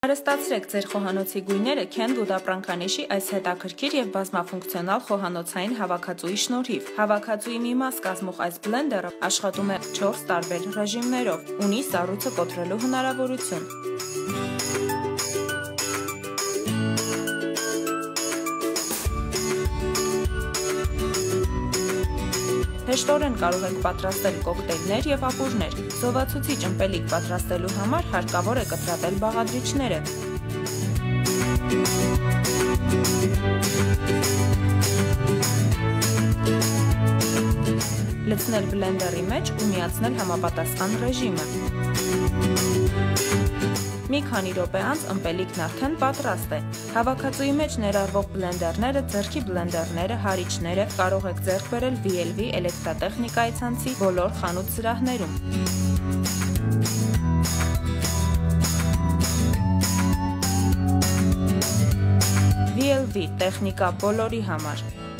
Հարստացրեք ձեր խոհանոցի գույները Քենդ ու դապրանքանիշի այս հետաքրքիր և բազմաֆունկցիոնալ խոհանոցային հավաքածուի շնորհիվ։ Հավաքածուի մի մաս կազմող այս բլենդերը աշխատում է 4 տարբեր ռեժիմներով, ունի սառույցը կոտրելու հնարավորություն։ Հեշտորեն կարող եք պատրաստել կոկտեյլներ և ապուրներ։ Սովածուցիչ ըմպելիք պատրաստելու համար հարկավոր է կտրատել բաղադրիչները։ Լցնել բլենդերի մեջ ու միացնել համապատասխան ռեժիմը։ Մի քանի րոպե անց ըմպելիքն արդեն պատրաստ է։ Հավաքածուի մեջ ներառվող բլենդերները, ձեռքի բլենդերները, հարիչները կարող եք ձեռք բերել VLV էլեկտրատեխնիկայի ցանցի բոլոր խանութ սրահներում։ VLV տեխնիկա բոլորի համար։